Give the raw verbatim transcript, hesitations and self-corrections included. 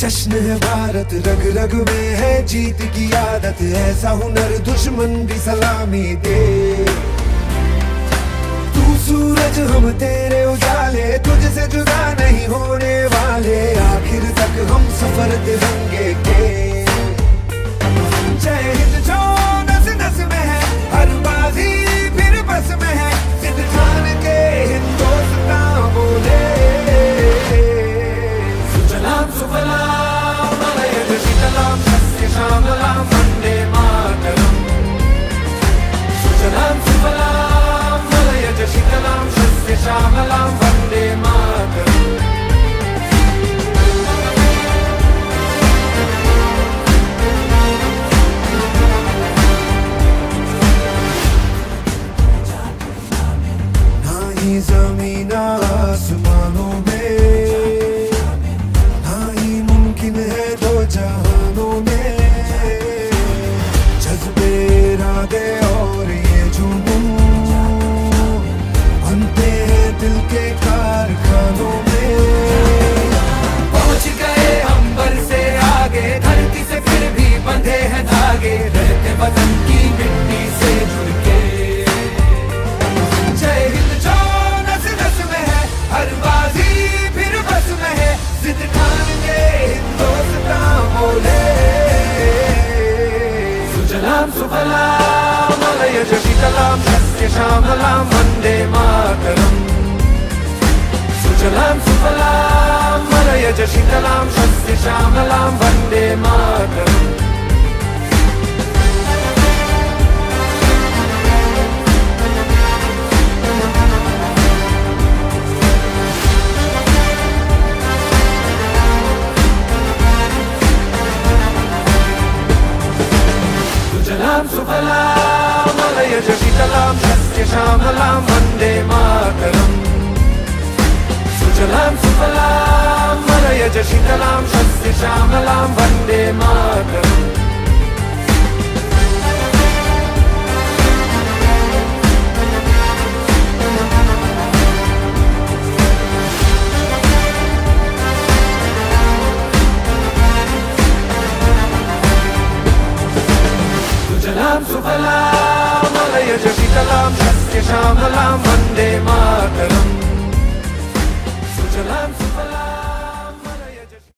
जश्न है भारत, रग रग में है जीत की आदत, ऐसा हुनर दुश्मन भी सलामी दे। तू सूरज हम तेरे उजाले, तुझसे जुदा नहीं होने वाले, आखिर तक हम सफर तिरंगे के। जय हिंद जो नस नस में है, हर बाजी फिर बस में है, जिद ठान के हिंदुस्तान बोले। सुजलाम सुफलाम मलयज शीतलाम सस्य श्यामलाम वंदे मातरम। सुजलाम सुफलाम मलयज शीतलाम सस्य श्यामलाम वंदे मातरम। ज़मीन आसमानों में ना ही मुमकिन है दो जहानों में, जज्बे इरादे और ये जुनून बनते हैं दिल के कारखानों में। पहुंच गए अंबर से आगे, धरती से फिर भी बंधे हैं धागे, रहते वतन की मिट्टी से जुड़ के। जय हिंद जो नस नस में है, हर बाजी फिर बस में है, जिद ठान के हिंदुस्तान बोले। सुजलाम सुफलाम मलयज शीतलाम सस्य श्यामलाम वंदे मातरम। सुजलाम सुफलाम मलयज शीतलाम सस्य श्यामलाम वंदे मातरम। सुजलाम सुफलाम मलयज शीतलाम सस्य श्यामलाम वंदे मातरम। सुजलाम सुफलाम मलयज शीतलाम सस्य श्यामलाम वंदे मातरम। सुजलाम सुफलाम मलयज शीतलाम सस्य श्यामलाम वंदे मातरम। सुजलाम सुफलाम